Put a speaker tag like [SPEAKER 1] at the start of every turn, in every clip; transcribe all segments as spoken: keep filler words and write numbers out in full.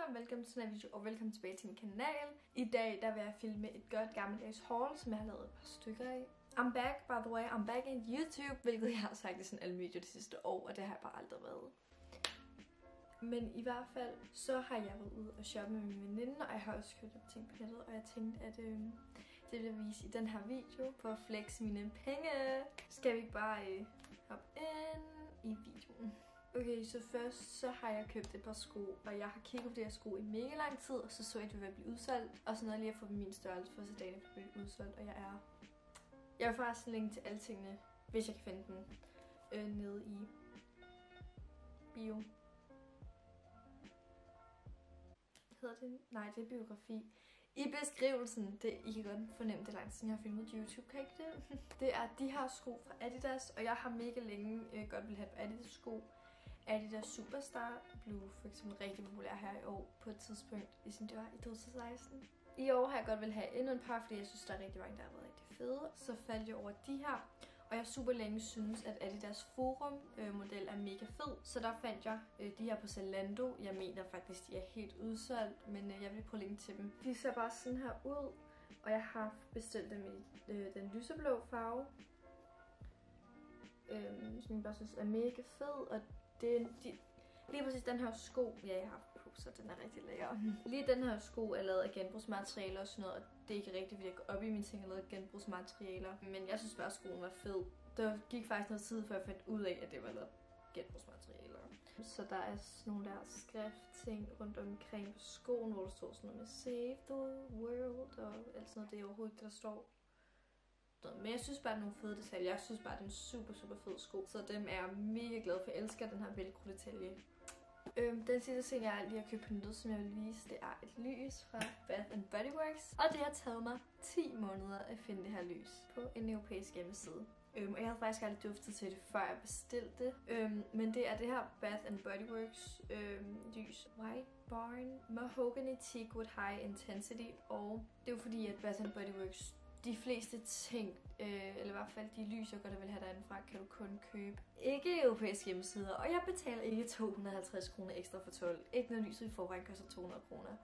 [SPEAKER 1] og velkommen til den her video, og velkommen tilbage til min kanal. I dag der vil jeg filme et godt gammeldags haul, som jeg har lavet et par stykker af. I'm back, by the way, I'm back in YouTube, hvilket jeg har sagt i sådan alle videoer de sidste år, og det har jeg bare aldrig været. Men i hvert fald, så har jeg været ude og shoppe med min veninde, og jeg har også købt op ting på nettet, og jeg tænkte, at øh, det vil jeg vise i den her video, for at flexe mine penge. Skal vi ikke bare øh, hoppe ind i videoen? Okay, så først så har jeg købt et par sko, og jeg har kigget på de her sko i mega lang tid, og så så jeg, at det ville blive udsolgt. Og så nåede jeg lige at få dem min størrelse, for så dagen for at blive udsolgt, og jeg er... Jeg vil faktisk linke til alle tingene, hvis jeg kan finde den, øh, nede i bio. Hedder det? Nej, det er biografi. I beskrivelsen, det, I kan godt fornemme det langt siden jeg har filmet YouTube, kan I ikke det? Det er de her sko fra Adidas, og jeg har mega længe øh, godt vil have på Adidas sko. Adidas Superstar blev for eksempel rigtig populær her i år på et tidspunkt, ligesom det var i to tusind og seksten. I år har jeg godt vil have endnu en par, fordi jeg synes, der er rigtig mange, der har været rigtig fede. Så faldt jeg over de her, og jeg super længe synes, at Adidas Forum øh, model er mega fed. Så der fandt jeg øh, de her på Zalando. Jeg mener faktisk, de er helt udsolgt, men øh, jeg vil prøve at linke til dem. De ser bare sådan her ud, og jeg har bestilt dem i øh, den lyseblå farve, øh, som jeg bare synes er mega fed. Og det, de, lige præcis den her sko, ja, jeg har haft på, så den er rigtig lækker. Lige den her sko er lavet af genbrugsmaterialer og sådan noget, og det er ikke rigtigt, fordi jeg går op i mine ting og lavet genbrugsmaterialer. Men jeg synes bare, at skoen var fed. Der gik faktisk noget tid, før jeg fandt ud af, at det var lavet genbrugsmaterialer. Så der er sådan nogle der skriftting rundt omkring på skoen, hvor der står sådan noget med Save the World og alt sådan noget. Det er overhovedet ikke det, der står. Men jeg synes bare, det er nogle fede detaljer. Jeg synes bare, det er en super, super fed sko. Så dem er jeg mega glad for. Jeg elsker den her velcro detalje. Øhm, den sidste ting, jeg lige har købt på nettet, som jeg vil vise, det er et lys fra Bath and Body Works. Og det har taget mig ti måneder at finde det her lys på en europæisk hjemmeside. Øhm, og jeg havde faktisk aldrig duftet til det, før jeg bestilte det. Øhm, men det er det her Bath and Body Works øhm, lys. White Barn Mahogany Teak with High Intensity. Og det er jo fordi, at Bath and Body Works, de fleste ting, øh, eller i hvert fald de lys, jeg godt vil have derindefra, kan du kun købe ikke europæiske hjemmesider. Og jeg betaler ikke to hundrede og halvtreds kroner ekstra for tolv. Ikke når lyset i forvejen koster to hundrede kroner.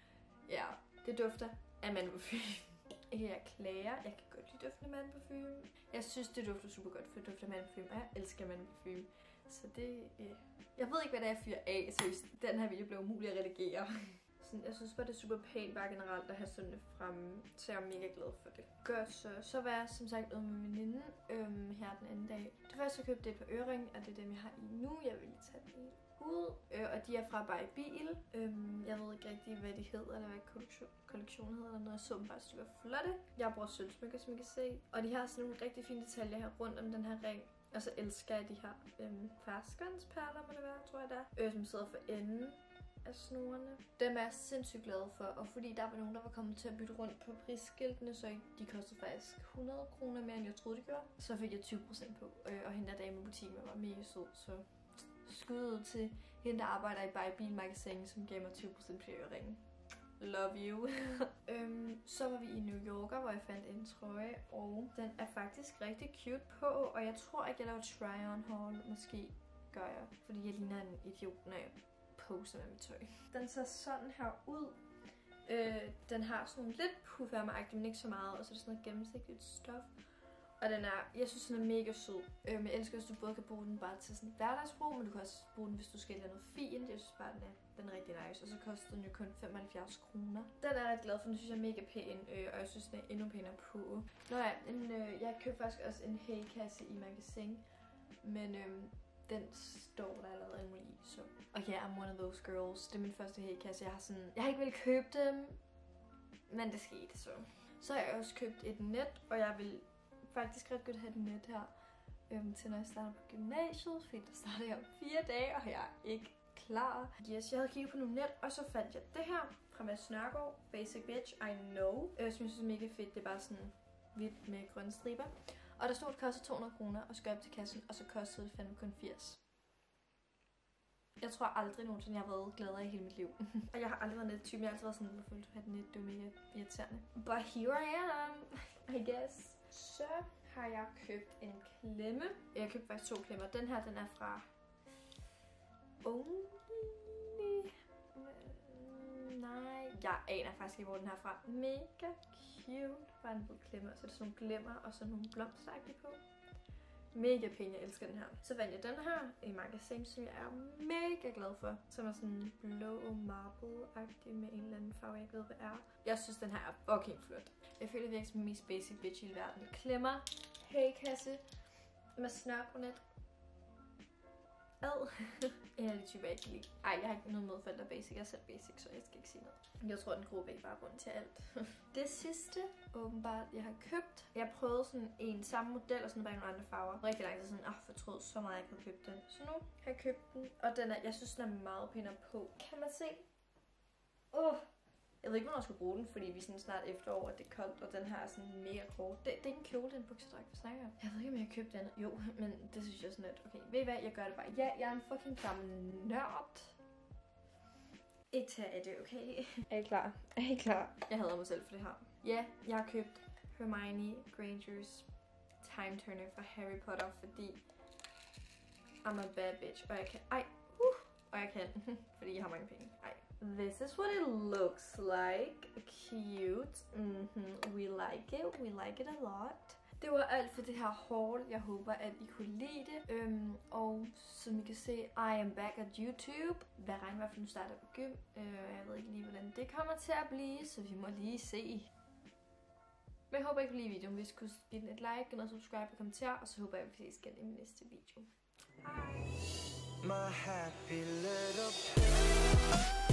[SPEAKER 1] Ja, det dufter af mandparfume. Ikke jeg klager, jeg kan godt lide duften af mandparfume. Jeg synes, det dufter super godt, for det dufter af mandparfume, og jeg elsker mandparfume. Så det, øh. Jeg ved ikke, hvad det er, jeg fyrer af, så den her video blev umulig at redigere. Sådan, jeg synes bare, det er super pænt bare generelt at have sådan det fremme, så jeg er mega glad for det. Godt, så, så var jeg som sagt ude med min veninde øhm, her den anden dag. Det første, jeg købte det et par øreringe, og det er dem, jeg har i nu. Jeg vil lige tage dem ud, øh, og de er fra By Bil. Øhm, jeg ved ikke rigtig, hvad de hedder, eller hvad kollektion, kollektion hedder, eller noget. Jeg så dem bare, så de var flotte. Jeg bruger sølvsmykker, som I kan se. Og de har sådan nogle rigtig fine detaljer her rundt om den her ring. Og så elsker jeg de her øhm, ferskvandsperler, må det være, tror jeg der, øh, som sidder for enden af snorene. Dem er jeg sindssygt glad for, og fordi der var nogen, der var kommet til at bytte rundt på prisskiltene, så de kostede faktisk hundrede kroner mere, end jeg troede, det gjorde. Så fik jeg tyve procent på, og hende der dame i butikken var mega sød, så skud ud til hende, der arbejder i By Bil Magasin, som gav mig tyve procent på øreringen. Love you. øhm, så var vi i New Yorker, hvor jeg fandt en trøje, og den er faktisk rigtig cute på, og jeg tror ikke, jeg laver try-on haul. Måske gør jeg, fordi jeg ligner en idiot, når jeg poser med mit tøj. Den ser sådan her ud. Øh, den har sådan lidt puffærme-agtigt, men ikke så meget, og så er det sådan noget gennemsigtigt stof. Og den er, jeg synes, den er mega sød. Øh, men jeg elsker, hvis du både kan bruge den bare til sådan hverdagsbrug, men du kan også bruge den, hvis du skal have noget fint. Jeg synes bare, den er, den er rigtig nice. Og så koster den jo kun femoghalvfjerds kroner. Den er jeg ret glad for, den synes jeg er mega pæn, øh, og jeg synes, den er endnu pænere på. Nå ja, en, øh, jeg købte faktisk også en hægkasse i Magasin, men øh, den står der allerede alt muligt i, så. Og ja, yeah, I'm one of those girls. Det er min første hægkasse. Jeg har sådan, jeg har ikke ville købe dem, men det skete så. Så har jeg også købt et net, og jeg vil faktisk ret godt have et net her øhm, til når jeg starter på gymnasiet, fordi der starter jeg om fire dage, og jeg er ikke klar. Yes, jeg havde kigget på nogle net, og så fandt jeg det her fra Mads Nørgaard, Basic Bitch, I Know, øh, som jeg synes er mega fedt. Det er bare sådan hvidt med grønne striber. Og der stod, at det kostede to hundrede kroner, og skal op til kassen, og så kostede det fandme kun firs. Jeg tror aldrig nogensinde, jeg har været gladere i hele mit liv. Og jeg har aldrig været net-typen. Jeg har altid været sådan, hvorfor vil du have et net? Det er mega irriterende. But here I am, I guess. Så har jeg købt en klemme. Jeg købte faktisk to klemmer. Den her, den er fra Only jeg aner faktisk ikke, hvor den her er fra. Mega cute. Bare en lille klemmer, så er det sådan nogle glemmer og så nogle blomsteragtige på. Mega pæn, jeg elsker den her. Så fandt jeg den her i magasin, som jeg er mega glad for. Som er sådan blå marble-agtig med en eller anden farve, jeg ikke ved, hvad er. Jeg synes, den her er fucking flot. Jeg føler virkelig som den mest basic bitch i verden. Klemmer, hagekasse med snørkornet. Ad. En af de typer, jeg ikke kan lide. Ej, jeg har ikke noget med for at basic. Jeg er selv basic, så jeg skal ikke sige noget. Jeg tror, den grå bag bare er grunden til alt. Det sidste, åbenbart, jeg har købt. Jeg prøvede sådan en samme model og sådan bare nogle andre farver. Rigtig lang tid sådan, åh, fortrød så meget, jeg ikke havde købt den. Så nu har jeg købt den, og den er, jeg synes, den er meget pænere på. Kan man se? Åh. Oh. Jeg ved ikke, hvornår jeg skulle bruge den, fordi vi er sådan snart efterår, og det er koldt, og den her er sådan mega kort. Det, det er ikke en kjole, det er en buksedragt, vi snakker om. Jeg ved ikke, om jeg har købt den. Jo, men det synes jeg sådan lidt. Okay, ved I hvad? Jeg gør det bare. Ja, jeg er en fucking gammel nørd. Ikke tage af det, okay? Er I klar? Er I klar? Jeg hader mig selv for det her. Ja, jeg har købt Hermione Grangers Time Turner fra Harry Potter, fordi I'm a bad bitch, og jeg kan... Ej, uh, og jeg kan, fordi jeg har mange penge. Ej. This is what it looks like. Cute. Mm-hmm. We like it. We like it a lot. Det var alt for det her haul. Jeg håber, at I kunne lide det. Øhm, og som I kan se, I am back at YouTube. Hvad regner med, for nu starter på gym. Øh, jeg ved ikke lige, hvordan det kommer til at blive, så vi må lige se. Men jeg håber, I kunne lide videoen. Hvis I kunne give den et like, og subscribe og kommentar. Og så håber jeg, at vi ses igen i min næste video. Hej. My happy little